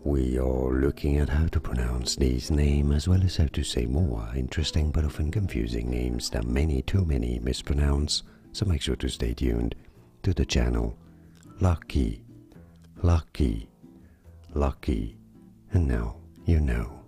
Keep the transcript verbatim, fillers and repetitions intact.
We are looking at how to pronounce these names as well as how to say more interesting but often confusing names that many too many mispronounce, so make sure to stay tuned to the channel. Lachie, Lachie, Lachie, and now you know.